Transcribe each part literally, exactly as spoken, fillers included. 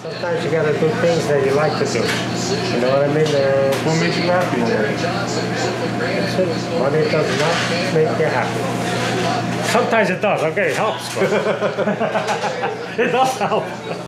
Sometimes you gotta do things that you like to do. You know what I mean? Uh, what makes you happy? That's it. Money does not make you happy. Sometimes it does. Okay, it helps. But it does help.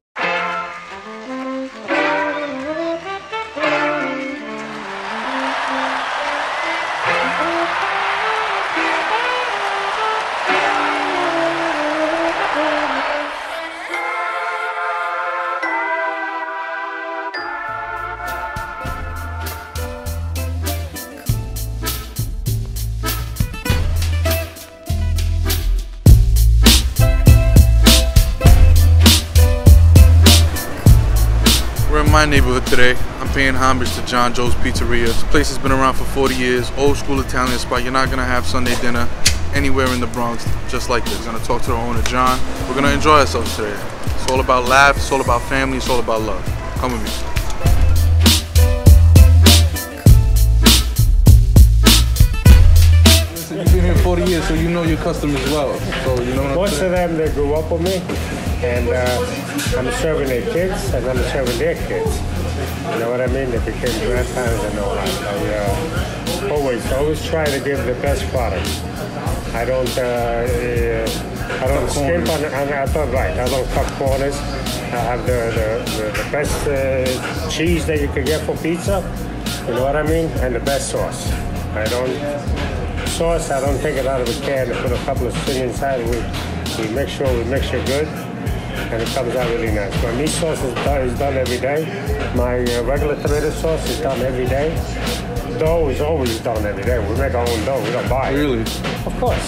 My neighborhood today. I'm paying homage to John Joe's Pizzeria. This place has been around for forty years. Old school Italian spot. You're not gonna have Sunday dinner anywhere in the Bronx just like this. Gonna talk to the owner, John. We're gonna enjoy ourselves today. It's all about laughs, it's all about family, it's all about love. Come with me. Listen, you've been here forty years, so you know your customers well. So you know what I'm Most saying? of them, they grew up with me, and uh, I'm serving their kids, and I'm serving their kids. You know what I mean? They became grandparents and all that. I uh, always, always try to give the best product. I don't, uh, uh, I don't skimp on, on, I don't right. I don't cut corners. I have the the, the, the best uh, cheese that you could get for pizza. You know what I mean? And the best sauce. I don't sauce. I don't take it out of a can and put a couple of things inside. We we make sure we mix it good. And it comes out really nice. My meat sauce is done, is done every day. My uh, regular tomato sauce is done every day. Dough is always done every day. We make our own dough. We don't buy it. Really? Of course.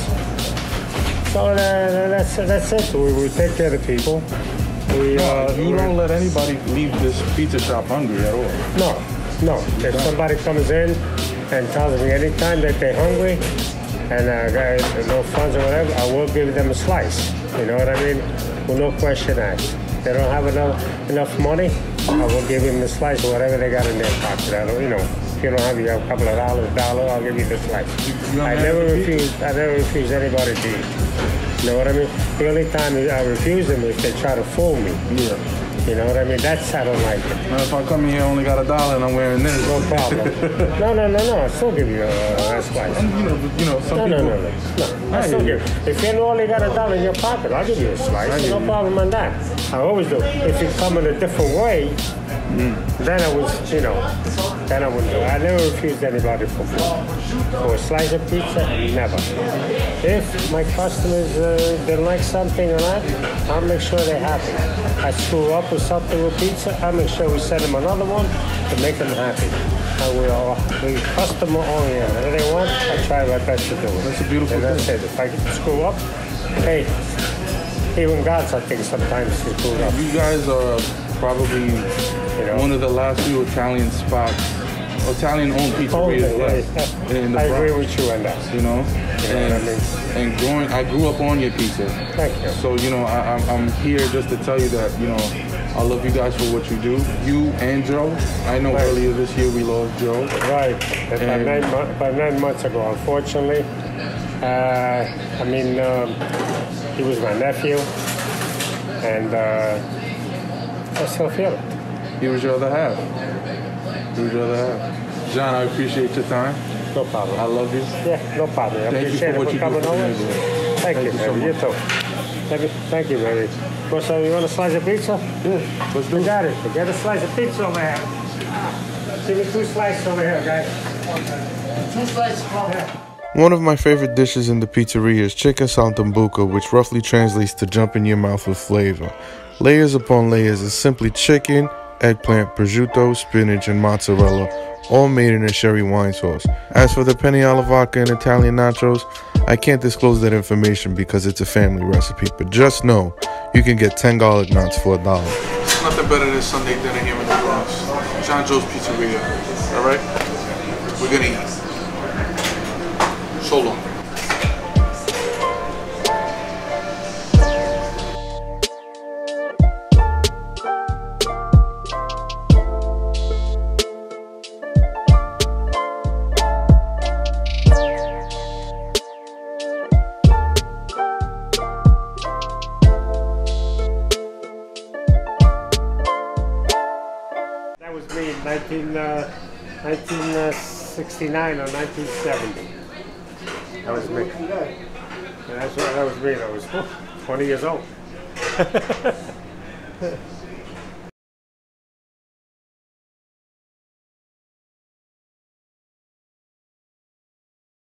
So uh, that's that's it. We, we take care of the people. We, No, uh, you don't let anybody leave this pizza shop hungry at all. No, no. If somebody comes in and tells me anytime that they're hungry and uh, got no funds or whatever, I will give them a slice. You know what I mean? With no question asked. If they don't have enough enough money, I will give them the slice of whatever they got in their pocket. I don't, you know, if you don't have, you have a couple of dollars, dollar, I'll give you the slice. You I never refuse. I never refuse anybody to eat. You know what I mean? The only time I refuse them is if they try to fool me. Yeah. You know what I mean? That's, I don't like it. Now, if I come in here, I only got a dollar and I'm wearing this. No problem. no, no, no, no. I still give you a, a slice. And, you know, you know, some No, people. no, no, no. no. I still give. If you only got a dollar in your pocket, I'll give you a slice. No problem on that. I always do. If you come in a different way, mm. then I was, you know, then I wouldn't do it. I never refused anybody for food. For a slice of pizza, never. If my customers uh, didn't like something or not, I'll make sure they're happy. I screw up with something with pizza, I'll make sure we send them another one to make them happy. And we are we customer oriented. Whatever they want, I try my best to do it. That's a beautiful and that's thing. it. If I screw up, hey, even God's, I think, sometimes he screwed up. You guys are probably You know? one of the last few Italian spots, Italian-owned pizzerias Oh, left yeah. in the I Bronx. agree with you on that. You know, You know and, what I mean? and growing, I grew up on your pizza. Thank you. So you know, I, I'm, I'm here just to tell you that you know, I love you guys for what you do. You and Joe. I know Right. earlier this year we lost Joe. Right. About And- nine, mo- about nine months ago, unfortunately. Uh, I mean, um, he was my nephew, and uh, I still feel it. He was your other half. He was your other half. John, I appreciate your time. No problem. I love you. Yeah, no problem. I Thank you appreciate for it what for you do coming for the over. neighborhood. Thank, Thank you, you so baby. You much. too. Thank you, thank you, baby. What's so you want a slice of pizza? Yeah, let's do We it. got it. Get a slice of pizza over here. Give me two slices over here, guys. Two slices over here. One of my favorite dishes in the pizzeria is chicken saltimbocca, which roughly translates to jump in your mouth with flavor. Layers upon layers is simply chicken, eggplant, prosciutto, spinach, and mozzarella, all made in a sherry wine sauce. As for the penne alla vodka and Italian nachos, I can't disclose that information because it's a family recipe, but just know you can get ten garlic knots for a dollar. It's nothing better than Sunday dinner here in the Bronx. John Joe's Pizzeria, all right? We're gonna eat. So long. nineteen, uh, nineteen sixty-nine or nineteen seventy. That was me. And that's what that was me. I was twenty years old.